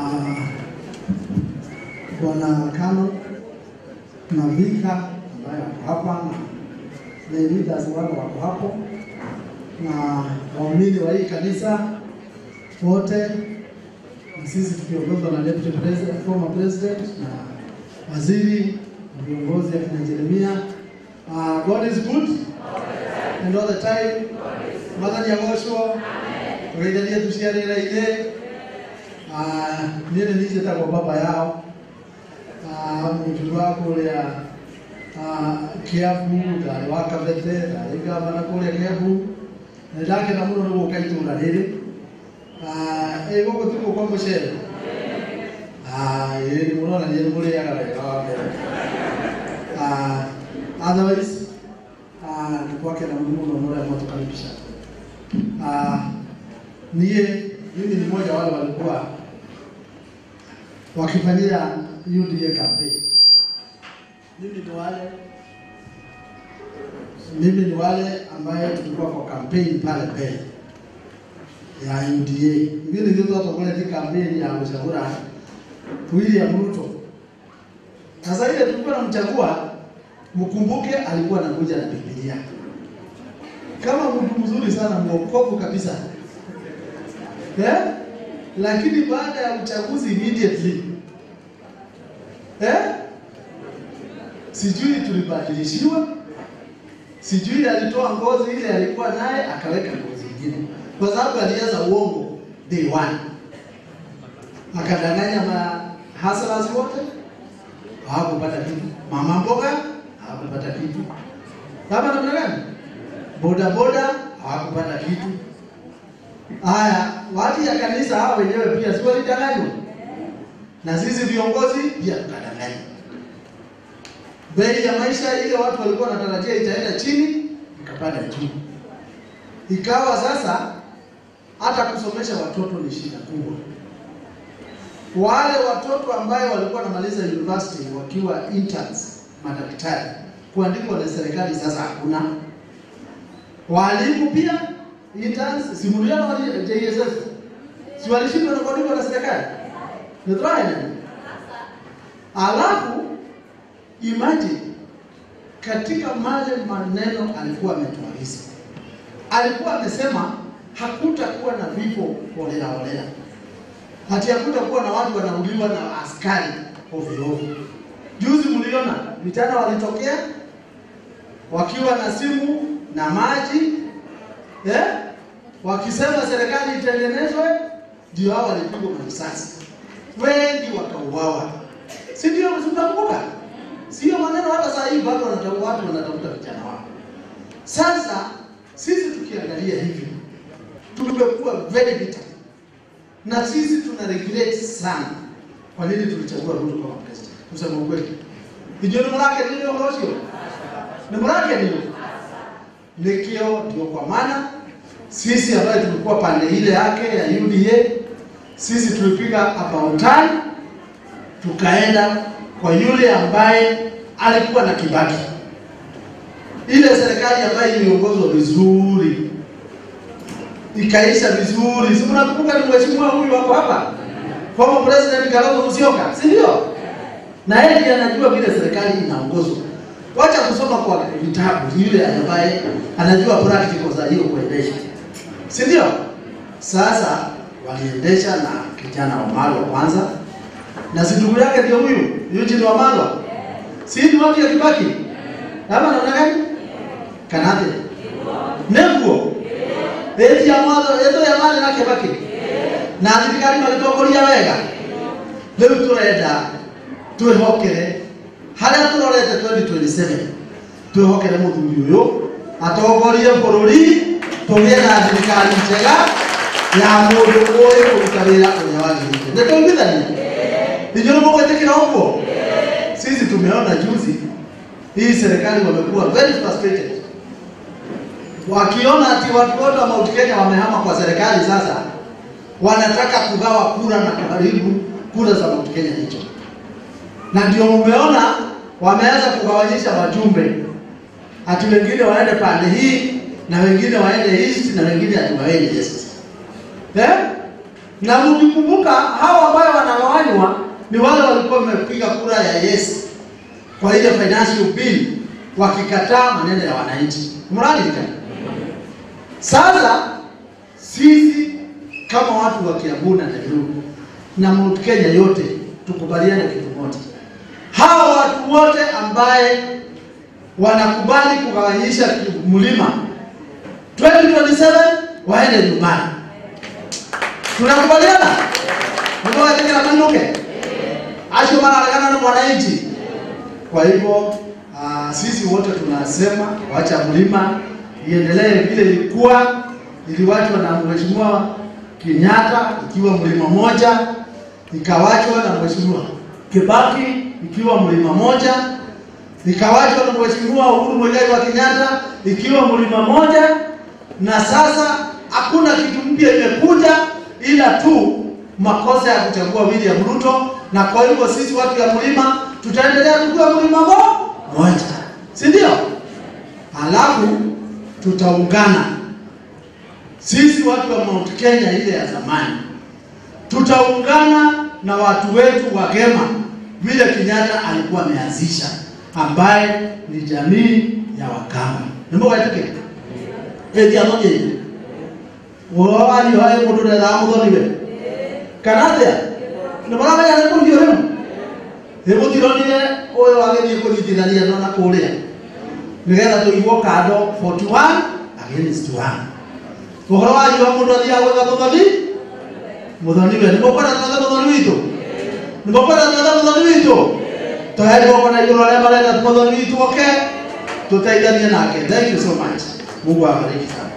Bwana Kano na Vika ambaye wako hapa na leaders wale wako hapo na waumini wa hii kanisa wote, na sisi tukiongozwa na Deputy President, former President na waziri na viongozi ya kina Jeremia. God is good and all the time. Mwathani agocwo. Tugeithanie tuciarĩra ile. Niĩ nĩnjĩtagwo baba yao. Mũtu wa kũrĩa Kiambu, ndarĩ wa Kabete, ndarĩ gavana kũrĩa Kiambu. Na ndakena mũno nĩ gũka itũũra rĩrĩ. Gũkũ tuko kwa mũcere. Nĩ mũrona nĩ mũrĩaga wega wa mbere. Otherwise, tukwakena mũno mũrĩa matukaribisha. Mimi ni mmoja wale walikuwa wakifanyia UDA campaign. Mimi ni wale ambaye tulikuwa kwa campaign pale mbele ya UDA. Mimi ndio watu wale kwa campaign ya kuchagua William Ruto. Sasa ile tulikuwa tunamchagua, mkumbuke alikuwa anakuja na Biblia. Kama mtu mzuri sana, mwokovu kabisa. Lakini baada ya uchaguzi immediately sijui tulibadilishiwa, sijui alitoa ngozi ile alikuwa naye akaweka ngozi nyingine, kwa sababu alianza uongo day one. Akadanganya mahaslas wote, hawakupata kitu. Mama mboga hawakupata kitu. Kama namna gani? Boda boda hawakupata kitu. Haya, watu ya kanisa hao wenyewe pia si walidanganywa. Na sisi viongozi pia tukadanganywa. Bei ya maisha ile watu walikuwa wanatarajia itaenda chini, ikapanda juu. Ikawa sasa hata kusomesha watoto ni shida kubwa. Wale watoto ambao walikuwa wanamaliza university wakiwa interns, madaktari, kuandikwa na serikali sasa hakuna. Walimu pia interns, simuliana wa JSS. Si walishindwa na kuandikwa na serikali? Ndio. Alafu imagine katika male maneno alikuwa ametuariza. Alikuwa amesema hakutakuwa na vifo holela holela. Hati hakutakuwa na watu wanauliwa na askari ovyo ovyo. Juzi mliona vijana walitokea wakiwa na simu na maji, wakisema serikali itengenezwe, ndio hao walipigwa risasi. Wengi wakauawa. Si ndio mnakumbuka? Sio maneno hata sasa hivi bado watu wanatafuta vijana wao. Sasa sisi tukiangalia hivi tumekuwa very bitter. Na sisi tuna regret sana kwa nini tulichagua Ruto kama president. Kusema ukweli. Ndio ni mrake ndio ngosio. Ni mrake ndio. Nikio ndio kwa maana sisi ambaye tulikuwa pande ile yake ya UDA, sisi tulipiga about time tukaenda kwa yule ambaye alikuwa na Kibaki. Ile serikali ambayo iliongozwa vizuri, ikaisha vizuri. Si mnakumbuka ni mheshimiwa huyu wako hapa? Former President Kalonzo Musyoka, si ndio? Na yeye anajua vile serikali inaongozwa. Wacha kusoma kwa vitabu, yule ambaye anajua practical za hiyo kuendesha. Si ndio? Sasa waliendesha na kijana wa Malwa kwanza. Na ndugu yake ndio huyu, Eugene wa Malwa. Si ni watu ya Kibaki? Kama naona gani? Kanade. Nembo. Eti ya mwana, eto ya mwana na Kibaki. Na thirikari magitokoria wega. Leo turenda twihokere haria turorete 2027. Twihokere muthuri uyu atongorie bururi, tugire na thirikari njega ya mundu uyu kuruta wira uria wagirire. Nĩtũiguithania? Ndio mmetekera huko. Sisi tumeona juzi hii serikali wamekuwa very frustrated. Wakiona ati watu wote wa Mount Kenya wamehama kwa serikali sasa, wanataka kugawa kura na kuharibu kura za Mount Kenya hicho. Na ndio mmeona wameanza kugawanyisha wajumbe. Ati wengine waende pande hii na wengine waende east na wengine ati waende west. Na mkikumbuka hao ambao wanagawanywa ni wale walikuwa wamepiga kura ya yes kwa ile financial bill wakikataa maneno ya wananchi. Mradi sasa sisi kama watu wa Kiambu na Nairobi na Mount Kenya yote tukubaliane kitu moja. Hao watu wote ambaye wanakubali kugawanyisha mlima 2027 waende nyumbani. Tunakubaliana? Ndio wajenge na manduke. Asho mara na mwananchi. Kwa hivyo sisi wote tunasema wacha mlima iendelee vile ilikuwa, iliwachwa na Mheshimiwa Kenyatta ikiwa mlima moja, ikawachwa na Mheshimiwa Kibaki ikiwa mlima moja, ikawachwa na Mheshimiwa Uhuru Muigai wa Kenyatta ikiwa mlima moja, na sasa hakuna kitu mpya imekuja ila tu makosa ya kuchagua William Ruto, na kwa hivyo sisi watu ya mlima tutaendelea kuwa mlima moja. Si ndio? Halafu tutaungana. Sisi watu wa Mount Kenya ile ya zamani tutaungana na watu wetu wa Gema vile Kenyatta alikuwa ameanzisha, ambaye ni jamii ya Wakamba. Ndio Waititu. Ndio moja. Wao ni wale mtu na mudhoniwe. Kanada. Ndio maana yale kwa hiyo leo. Hebu tironile oyo wageni kunyitithania na kuria. Nigetha tuigwo kado 41 against 1. Uhoro wa yu mundu athia gwetha muthoni we nibokora twetha muthoni witu. Nibokora twetha muthoni witu. Tuheri gokona iguru aria marenda muthoni witu oke. Tutaithanie nake. Thank you so much. Mungu awabariki sana.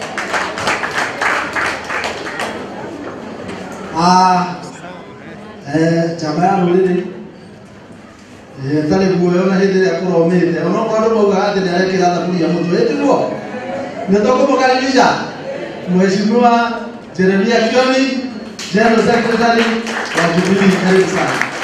Chama ya ruriri tale guoyo na hindi ya kuromete ono kwa ndo mauga ati ni arekira thaburi ya mutu etiguo nitoko mukaribisha Mheshimiwa Jeremia Kioni, General Secretary wa Jubilee. Karibu sana.